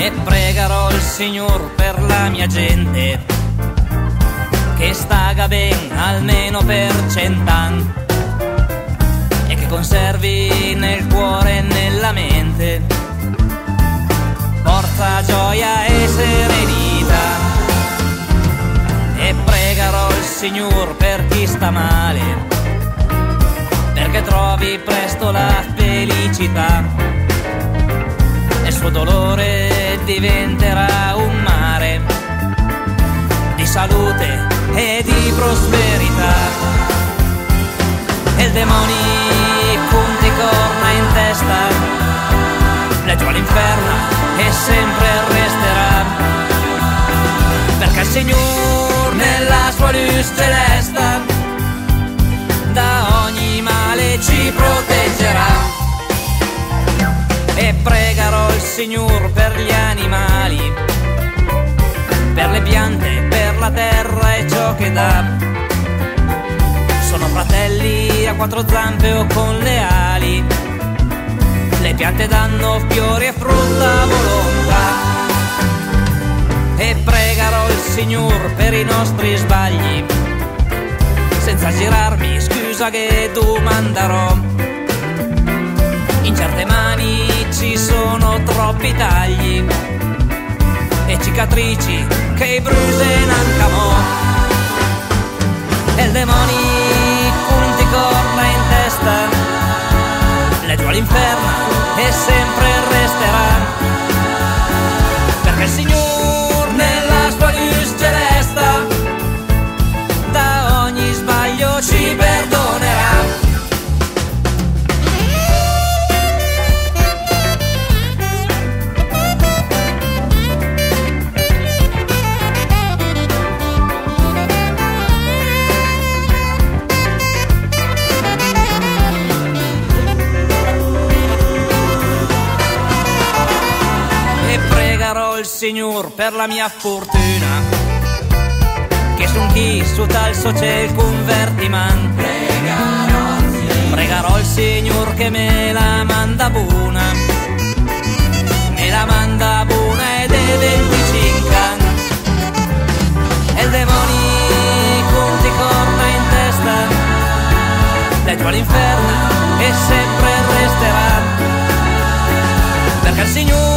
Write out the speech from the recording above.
e pregherò il Signor per la mia gente, che staga ben almeno per 100 anni e che conservi nel cuore e nella mente forza, gioia e serenità. E pregherò il Signor per chi sta male, perché trovi presto la felicità e il suo dolore diventerà un mare di salute e di prosperità. E il demoni punti corna in testa, leggiò all'inferno e sempre resterà, perché il Signor nella sua luce celeste da ogni male ci proteggerà. E pregherò il Signor per gli animali, per le piante, per la terra e ciò che dà. Sono fratelli a quattro zampe o con le ali, le piante danno fiori e frutta a volontà. E pregherò il Signor per i nostri sbagli, senza girarmi, scusa che domanderò. In certe mani ci sono troppi tagli e cicatrici che bruciano anche mo. E il demoni punti corna in testa, leggiò all'inferno e sempre resterà, perché il Signor nella sua luce celeste da ogni sbaglio ci perdonerà. Il Signor per la mia fortuna, che su chi su tal so c'è il convertiman. Pregherò il Signor che me la manda buona, me la manda buona ed è 25 anni. E il demoni conti corna in testa, leggiò all'inferno e sempre resterà, perché il Signor